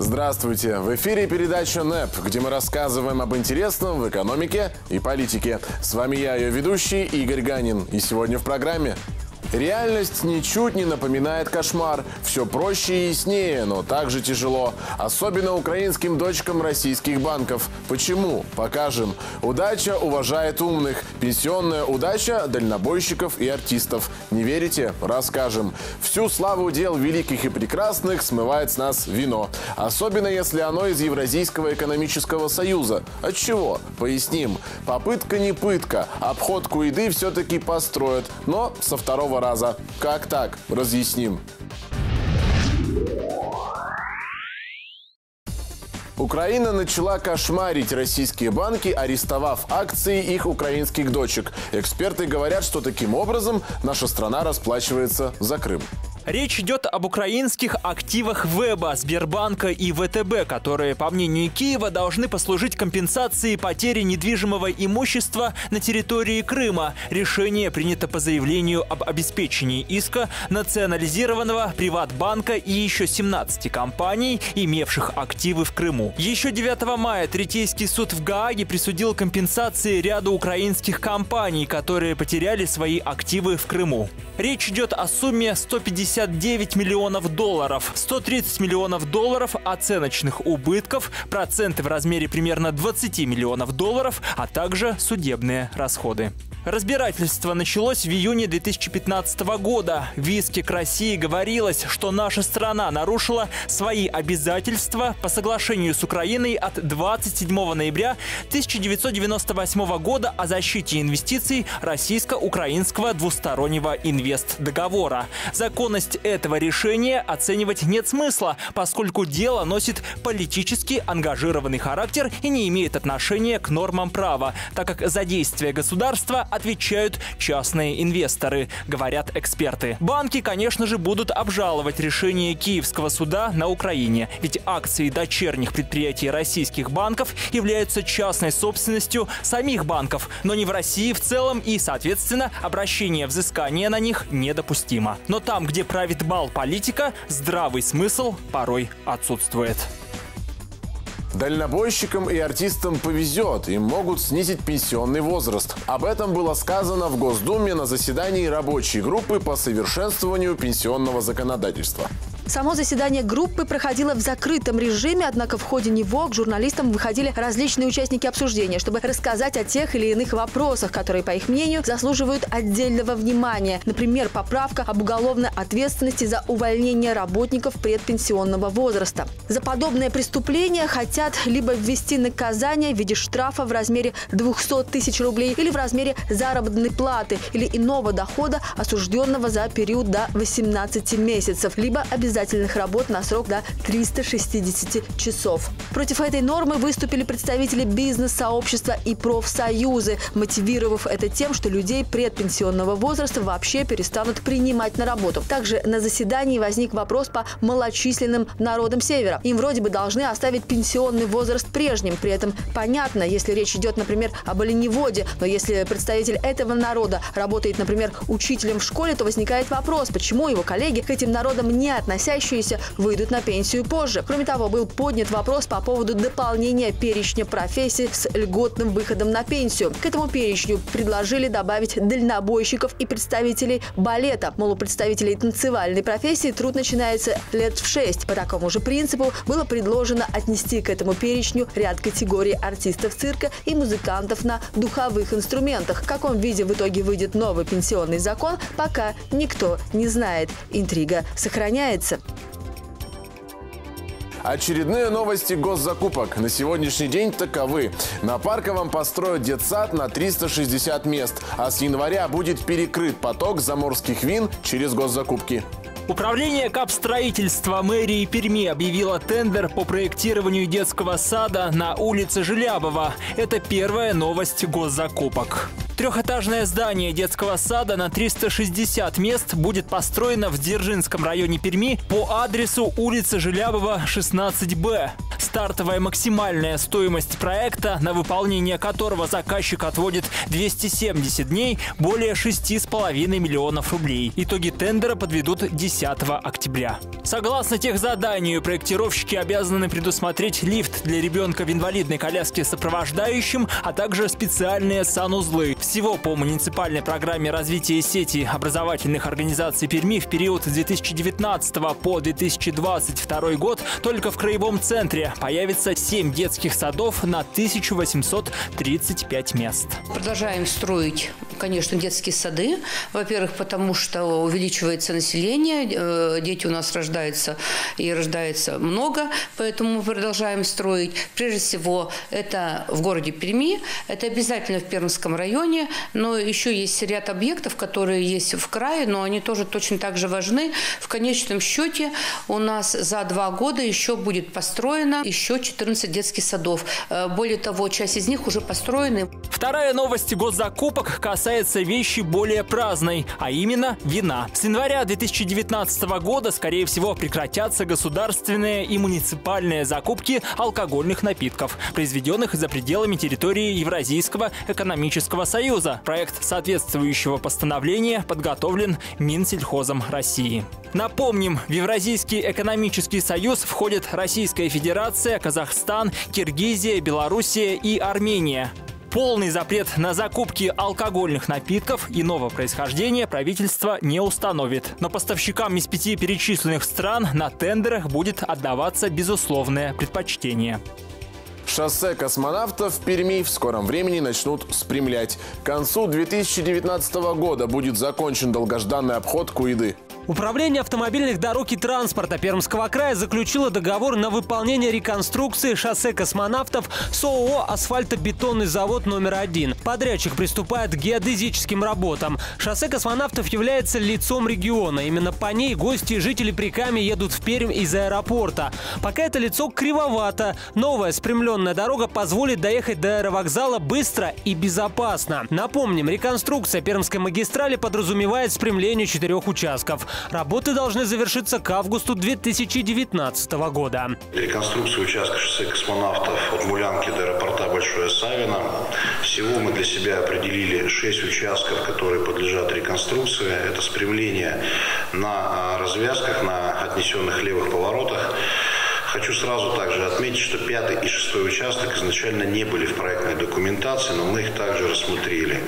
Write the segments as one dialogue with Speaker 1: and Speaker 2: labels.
Speaker 1: Здравствуйте! В эфире передача НЭП, где мы рассказываем об интересном в экономике и политике. С вами я, ее ведущий Игорь Ганин. И сегодня в программе... Реальность ничуть не напоминает кошмар. Все проще и яснее, но также тяжело. Особенно украинским дочкам российских банков. Почему? Покажем. Удача уважает умных. Пенсионная удача дальнобойщиков и артистов. Не верите? Расскажем. Всю славу дел великих и прекрасных смывает с нас вино. Особенно если оно из Евразийского экономического союза. Отчего? Поясним. Попытка не пытка. Обход куйды все-таки построят. Но со второго раза. Как так? Разъясним. Украина начала кошмарить российские банки, арестовав акции их украинских дочек. Эксперты говорят, что таким образом наша страна расплачивается за Крым.
Speaker 2: Речь идет об украинских активах Веба, Сбербанка и ВТБ, которые, по мнению Киева, должны послужить компенсацией потери недвижимого имущества на территории Крыма. Решение принято по заявлению об обеспечении иска национализированного Приватбанка и еще 17 компаний, имевших активы в Крыму. Еще 9 мая Третейский суд в Гааге присудил компенсации ряду украинских компаний, которые потеряли свои активы в Крыму. Речь идет о сумме 159 миллионов долларов, 130 миллионов долларов оценочных убытков, проценты в размере примерно 20 миллионов долларов, а также судебные расходы. Разбирательство началось в июне 2015 года. В иске к России говорилось, что наша страна нарушила свои обязательства по соглашению с Украиной от 27 ноября 1998 года о защите инвестиций российско-украинского двустороннего инвестдоговора. Законность этого решения оценивать нет смысла, поскольку дело носит политически ангажированный характер и не имеет отношения к нормам права, так как за действия государства отвечают частные инвесторы, говорят эксперты. Банки, конечно же, будут обжаловать решение Киевского суда на Украине, ведь акции дочерних предприятий российских банков являются частной собственностью самих банков, но не в России в целом, и, соответственно, обращение взыскания на них недопустимо. Но там, где правит бал политика, здравый смысл порой отсутствует.
Speaker 1: Дальнобойщикам и артистам повезет, им могут снизить пенсионный возраст. Об этом было сказано в Госдуме на заседании рабочей группы по совершенствованию пенсионного законодательства.
Speaker 3: Само заседание группы проходило в закрытом режиме, однако в ходе него к журналистам выходили различные участники обсуждения, чтобы рассказать о тех или иных вопросах, которые, по их мнению, заслуживают отдельного внимания. Например, поправка об уголовной ответственности за увольнение работников предпенсионного возраста. За подобное преступление хотят либо ввести наказание в виде штрафа в размере 200 тысяч рублей или в размере заработной платы или иного дохода осужденного за период до 18 месяцев, либо обязательных работ на срок до 360 часов. Против этой нормы выступили представители бизнес-сообщества и профсоюзы, мотивировав это тем, что людей предпенсионного возраста вообще перестанут принимать на работу. Также на заседании возник вопрос по малочисленным народам Севера. Им вроде бы должны оставить пенсионный возраст прежним. При этом понятно, если речь идет, например, об оленеводе, но если представитель этого народа работает, например, учителем в школе, то возникает вопрос, почему его коллеги к этим народам не относящиеся выйдут на пенсию позже. Кроме того, был поднят вопрос по поводу дополнения перечня профессий с льготным выходом на пенсию. К этому перечню предложили добавить дальнобойщиков и представителей балета. Мол, у представителей танцевальной профессии труд начинается лет в 6. По такому же принципу было предложено отнести к этому перечню ряд категорий артистов цирка и музыкантов на духовых инструментах. В каком виде в итоге выйдет новый пенсионный закон, пока никто не знает. Интрига сохраняется.
Speaker 1: Очередные новости госзакупок на сегодняшний день таковы. На Парковом построят детсад на 360 мест, а с января будет перекрыт поток заморских вин через госзакупки.
Speaker 2: Управление капстроительства мэрии Перми объявило тендер по проектированию детского сада на улице Желябова. Это первая новость госзакупок. Трехэтажное здание детского сада на 360 мест будет построено в Дзержинском районе Перми по адресу улица Желябова, 16Б. стартовая максимальная стоимость проекта, на выполнение которого заказчик отводит 270 дней, более 6,5 миллионов рублей. Итоги тендера подведут 10 октября. Согласно техзаданию, проектировщики обязаны предусмотреть лифт для ребенка в инвалидной коляске с сопровождающим, а также специальные санузлы. Всего по муниципальной программе развития сети образовательных организаций Перми в период с 2019 по 2022 год только в Краевом центре появится 7 детских садов на 1835 мест.
Speaker 4: Продолжаем строить, конечно, детские сады. Во-первых, потому что увеличивается население, дети у нас рождаются много, поэтому мы продолжаем строить. Прежде всего, это в городе Перми, это обязательно в Пермском районе, но еще есть ряд объектов, которые есть в крае, но они тоже точно так же важны. В конечном счете у нас за 2 года еще будет построено еще 14 детских садов. Более того, часть из них уже построены.
Speaker 2: Вторая новость госзакупок касается вещи более праздной, а именно вина. С января 2019 года, скорее всего, прекратятся государственные и муниципальные закупки алкогольных напитков, произведенных за пределами территории Евразийского экономического союза. Проект соответствующего постановления подготовлен Минсельхозом России. Напомним, в Евразийский экономический союз входят Российская Федерация, Казахстан, Киргизия, Белоруссия и Армения. Полный запрет на закупки алкогольных напитков иного происхождения правительство не установит. Но поставщикам из 5 перечисленных стран на тендерах будет отдаваться безусловное предпочтение.
Speaker 1: Шоссе космонавтов в Перми в скором времени начнут спрямлять. К концу 2019 года будет закончен долгожданный обход Куйды.
Speaker 5: Управление автомобильных дорог и транспорта Пермского края заключило договор на выполнение реконструкции шоссе космонавтов с ООО «Асфальтобетонный завод номер 1». Подрядчик приступает к геодезическим работам. Шоссе космонавтов является лицом региона. Именно по ней гости и жители Прикамья едут в Пермь из аэропорта. Пока это лицо кривовато. Новая спрямленная дорога позволит доехать до аэровокзала быстро и безопасно. Напомним, реконструкция Пермской магистрали подразумевает спрямление 4 участков. Работы должны завершиться к августу 2019 года.
Speaker 6: Реконструкция участка шоссе космонавтов от Мулянки до аэропорта Большое Савино. Всего мы для себя определили 6 участков, которые подлежат реконструкции. Это спрямление на развязках, на отнесенных левых поворотах. Хочу сразу также отметить, что 5 и 6 участок изначально не были в проектной документации, но мы их также рассмотрели.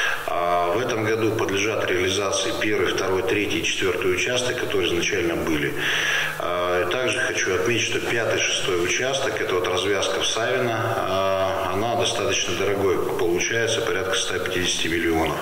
Speaker 6: В этом году подлежат реализации 1, 2, 3 и 4 участок, которые изначально были. Также хочу отметить, что 5 и 6 участок, это вот развязка в Савино, она достаточно дорогой получается, порядка 150 миллионов.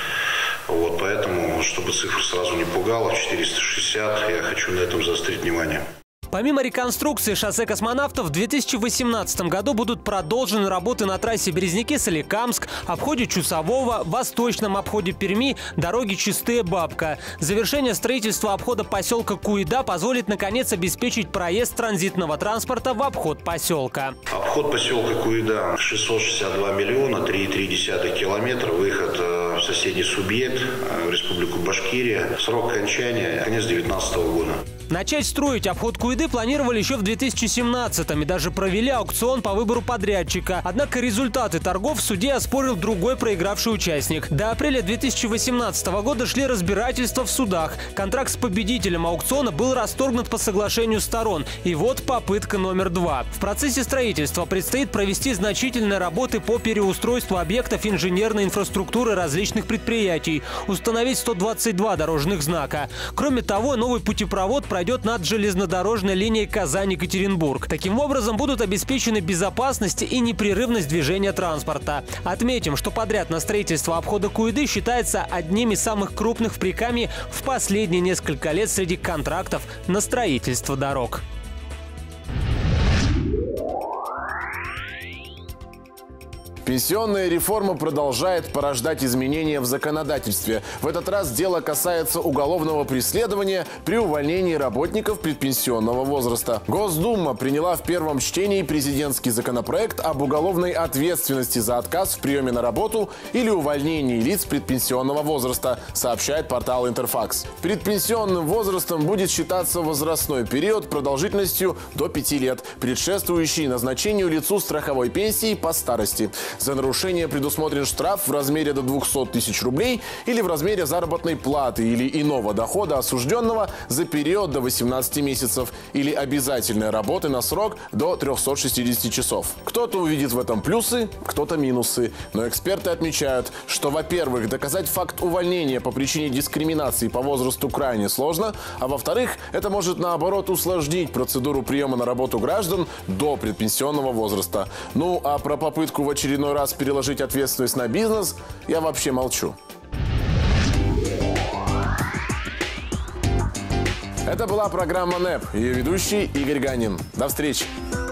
Speaker 6: Вот, поэтому, чтобы цифра сразу не пугала, 460, я хочу на этом заострить внимание.
Speaker 5: Помимо реконструкции шоссе космонавтов, в 2018 году будут продолжены работы на трассе Березники-Соликамск, обходе Чусового, восточном обходе Перми, дороге Чистые-Бабка. Завершение строительства обхода поселка Куйда позволит, наконец, обеспечить проезд транзитного транспорта в обход поселка.
Speaker 6: Обход поселка Куйда 662 миллиона, 3,3 километра, выход в соседний субъект, в Республику Башкирия. Срок окончания конец 2019 года.
Speaker 5: Начать строить обход Куйды планировали еще в 2017-м и даже провели аукцион по выбору подрядчика. Однако результаты торгов в суде оспорил другой проигравший участник. До апреля 2018 года шли разбирательства в судах. Контракт с победителем аукциона был расторгнут по соглашению сторон. И вот попытка номер 2. В процессе строительства предстоит провести значительные работы по переустройству объектов инженерной инфраструктуры различных предприятий, установить 122 дорожных знака. Кроме того, новый путепровод пройдет над железнодорожной линией Казань-Екатеринбург. Таким образом будут обеспечены безопасность и непрерывность движения транспорта. Отметим, что подряд на строительство обхода Куйды считается одним из самых крупных в Прикамье в последние несколько лет среди контрактов на строительство дорог.
Speaker 1: Пенсионная реформа продолжает порождать изменения в законодательстве. В этот раз дело касается уголовного преследования при увольнении работников предпенсионного возраста. Госдума приняла в первом чтении президентский законопроект об уголовной ответственности за отказ в приеме на работу или увольнении лиц предпенсионного возраста, сообщает портал Интерфакс. Предпенсионным возрастом будет считаться возрастной период продолжительностью до 5 лет, предшествующий назначению лицу страховой пенсии по старости. За нарушение предусмотрен штраф в размере до 200 тысяч рублей или в размере заработной платы или иного дохода осужденного за период до 18 месяцев или обязательной работы на срок до 360 часов. Кто-то увидит в этом плюсы, кто-то минусы. Но эксперты отмечают, что, во-первых, доказать факт увольнения по причине дискриминации по возрасту крайне сложно, а во-вторых, это может наоборот усложнить процедуру приема на работу граждан до предпенсионного возраста. Ну а про попытку в очередной раз переложить ответственность на бизнес я вообще молчу. Это была программа НЭП. Ее ведущий Игорь Ганин. До встречи.